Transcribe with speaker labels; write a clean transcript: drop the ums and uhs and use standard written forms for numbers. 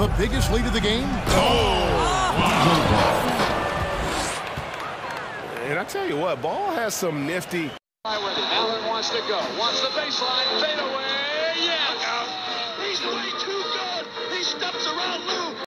Speaker 1: The biggest lead of the game.
Speaker 2: And I tell you what, Ball has some nifty.
Speaker 3: Allen wants to go. Wants the baseline. Fade away.